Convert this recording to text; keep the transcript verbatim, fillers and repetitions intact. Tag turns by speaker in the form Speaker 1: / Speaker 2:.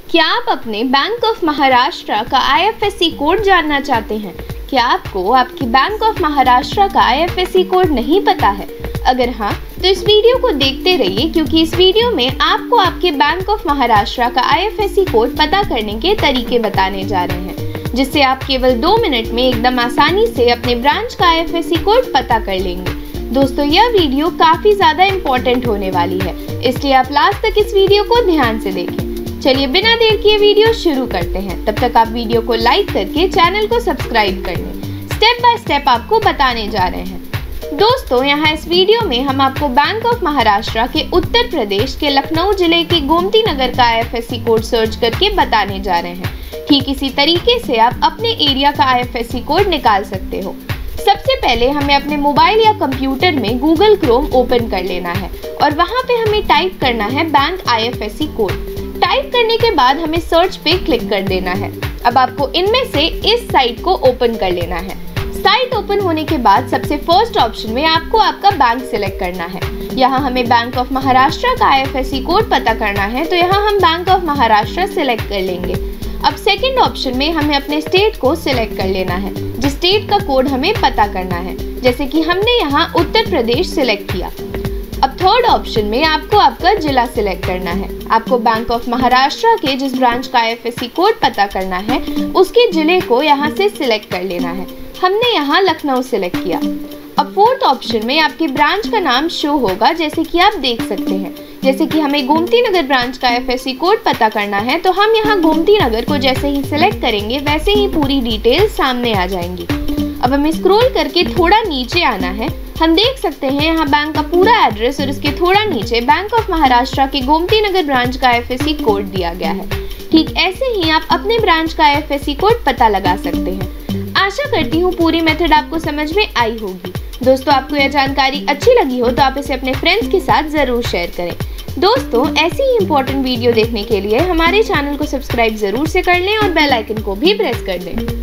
Speaker 1: क्या आप अपने बैंक ऑफ महाराष्ट्र का I F S C code जानना चाहते हैं? क्या आपको आपकी बैंक ऑफ महाराष्ट्र का I F S C code नहीं पता है? अगर हाँ, तो इस वीडियो को देखते रहिए, क्योंकि इस वीडियो में आपको आपके बैंक ऑफ महाराष्ट्र का I F S C code पता करने के तरीके बताने जा रहे हैं, जिससे आप केवल दो मिनट में एकदम आसानी से अपने ब्रांच का I F S C code पता कर लेंगे। दोस्तों, यह वीडियो काफी ज्यादा इम्पोर्टेंट होने वाली है, इसलिए आप लास्ट तक इस वीडियो को ध्यान से देखें। चलिए बिना देर किए वीडियो शुरू करते हैं। तब तक आप वीडियो को लाइक करके चैनल को सब्सक्राइब कर लें। स्टेप बाय स्टेप आपको बताने जा रहे हैं। दोस्तों, यहाँ इस वीडियो में हम आपको बैंक ऑफ महाराष्ट्र के उत्तर प्रदेश के लखनऊ जिले के गोमती नगर का I F S C code search करके बताने जा रहे हैं। ठीक इसी तरीके से आप अपने एरिया का I F S C code निकाल सकते हो। सबसे पहले हमें अपने मोबाइल या कंप्यूटर में गूगल क्रोम ओपन कर लेना है और वहाँ पे हमें टाइप करना है bank I F S C code. Type करने के बाद हमें सर्च पे क्लिक कर देना है। अब आपको इनमें से इस साइट को ओपन कर लेना है। साइट ओपन होने के बाद सबसे फर्स्ट ऑप्शन में आपको आपका बैंक सिलेक्ट करना है। यहाँ हमें बैंक ऑफ महाराष्ट्र का I F S C code पता करना है, तो यहाँ हम बैंक ऑफ महाराष्ट्र सिलेक्ट कर लेंगे। अब सेकंड ऑप्शन में हमें अपने स्टेट को सिलेक्ट कर लेना है, जिस स्टेट का कोड हमें पता करना है, जैसे कि हमने यहाँ उत्तर प्रदेश सिलेक्ट किया। अब थर्ड ऑप्शन में आपको आपका जिला सिलेक्ट करना है। आपको बैंक ऑफ महाराष्ट्र के जिस ब्रांच का I F S C code पता करना है, उसके जिले को यहाँ से सिलेक्ट कर लेना है। हमने यहाँ लखनऊ सिलेक्ट किया। अब फोर्थ ऑप्शन में आपके ब्रांच का नाम शो होगा, जैसे कि आप देख सकते हैं। जैसे कि हमें गोमती नगर ब्रांच का I F S C code पता करना है, तो हम यहाँ गोमती नगर को जैसे ही सिलेक्ट करेंगे, वैसे ही पूरी डिटेल सामने आ जाएंगी। अब हमें स्क्रॉल करके थोड़ा नीचे आना है। हम देख सकते हैं यहाँ बैंक का पूरा एड्रेस और इसके थोड़ा नीचे बैंक ऑफ महाराष्ट्र के गोमती नगर ब्रांच का I F S C code दिया गया है। ठीक ऐसे ही आप अपने ब्रांच का I F S C code पता लगा सकते हैं। आशा करती हूँ पूरी मेथड आपको समझ में आई होगी। दोस्तों, आपको यह जानकारी अच्छी लगी हो तो आप इसे अपने फ्रेंड्स के साथ जरूर शेयर करें। दोस्तों, ऐसी ही इम्पोर्टेंट वीडियो देखने के लिए हमारे चैनल को सब्सक्राइब जरूर से कर लें और बेल आइकन को भी प्रेस कर दें।